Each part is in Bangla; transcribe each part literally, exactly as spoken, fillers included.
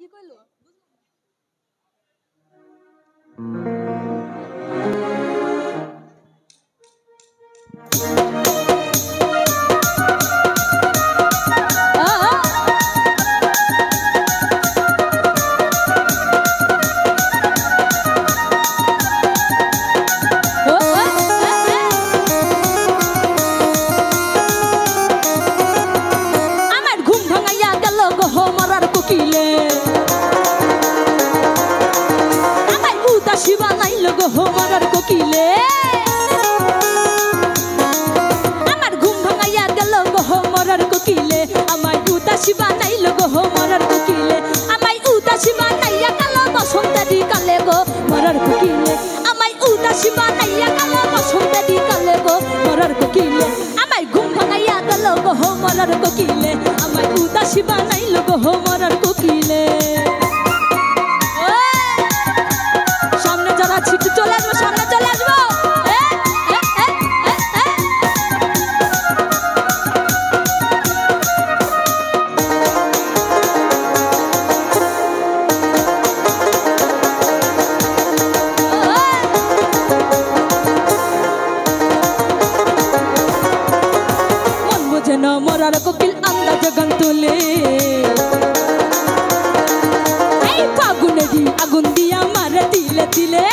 কি কইলো মরার কোকিলে আমার ঘুম ভাঙাইয়া গেল গো মরার কোকিলে আমায় উদাসী বানাইল গো মরার কোকিলে আমায় উদাসী বানাইয়া গেল বসন্তেরি কালে গো মরার কোকিলে আমায় উদাসী বানাইয়া গেল বসন্তেরি কালে গো মরার কোকিলে আমায় ঘুম ভাঙাইয়া গেল গো মরার কোকিলে আমায় উদাসী বানাইল গো মরার কোকিলে ছিটে চলে আসবো সামনে চলে আসবো মন বোঝে না মরার কোকিল আন্দাজে গান তোলে এই ফাগুনেরই আগুন দিয়া মারে দিলে দিলে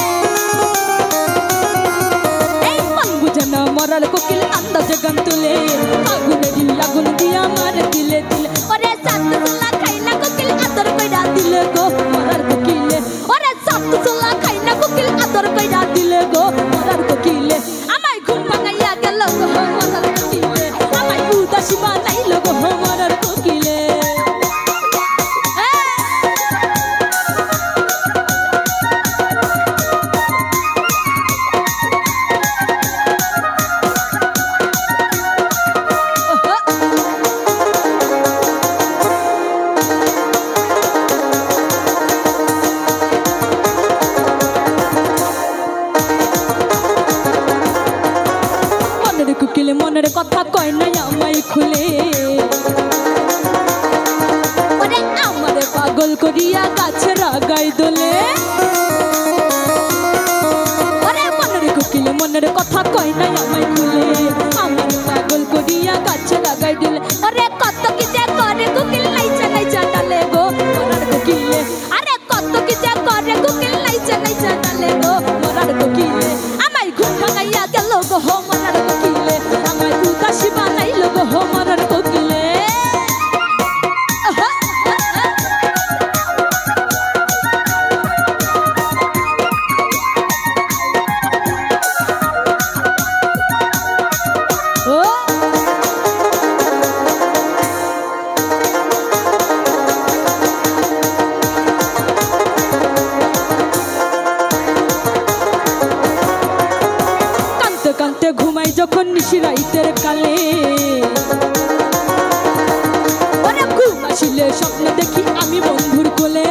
মরার কোকিল আন্দাজে গান তুলে আগুনেরই আগুন দিয়া মারে দিলে দিলে ওরে সাত সোলা খাই না কোকিল আদর কইরা দিলে গো মরার কোকিলে ওরে সাত সোলা খাই না কোকিল আদর কইরা দিলে গো মরার কোকিলে আমায় ঘুম ভাঙাইয়া গেল গো মরার কোকিলে আমায় উদাসী বানাইল গো মরার কোকিলে মনের কথা কয় না আমায় খুলে ওরে আমারে পাগল করিয়া গাছে লাগাই দোলে ওরে মনের কোকিল মনের কথা কয় না আমায় খুলে আমারে পাগল করিয়া গাছে লাগাই দিলে ওরে কত কি যে করে কোকিল লাইচা লাইচা ডালে গো মরার কোকিলে আরে কত কি যে করে কোকিল লাইচা লাইচা ডালে গো মরার কোকিলে আমায় ঘুম ভাঙাইয়া গেল গো মরার কোকিলে আমায় উদাসী বানাইল গো মরার কোকিলে কানতে ঘুমাই যখন নিশি রাইতের কালে ওরে ঘুম আসিলে স্বপ্ন দেখি আমি বন্ধুর কোলে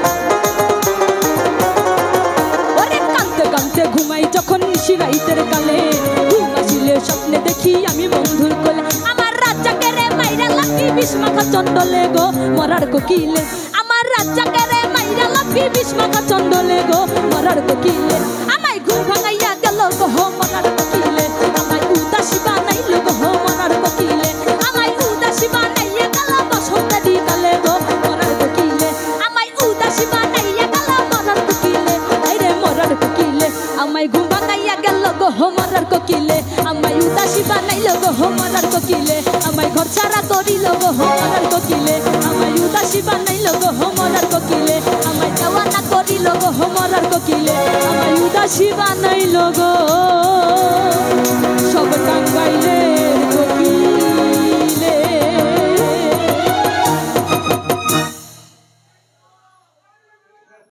ওরে কানতে কানতে ঘুমাই যখন নিশি রাইতের কালে ঘুম আসিলে স্বপ্নে দেখি আমি বন্ধুর কোলে আমার রাজ্জাকে রে মাইরা লাফি বিষ মাখা চন্ডলে গো মরার কোকিলে আমার রাজ্জাকে রে মাইরা লাফি বিষ মাখা চন্ডলে গো মরার কোকিলে আমায় ঘুম ভাঙাইয়া গেল গো মরার কোকিলে আমায় উদাসী বানাইল গো মরার কোকিলে আমায় উদাসী বানাইয়া গেল বসন্তেরি কালে গো মরার কোকিলে আমায় উদাসী বানাইয়া গেল মরার কোকিলে আইরে মরার কোকিলে আমায় ঘুম ভাঙাইয়া গেল গো মরার কোকিলে আমায় উদাসী বানাইল গো মরার কোকিলে আমায় ঘর ছাড়া করিল গো মরার কোকিলে আমায় উদাসী বানাইল গো মরার কোকিলে আমায় দেওয়ানা করিল গো মরার কোকিলে আমায় উদাসী বানাইল গো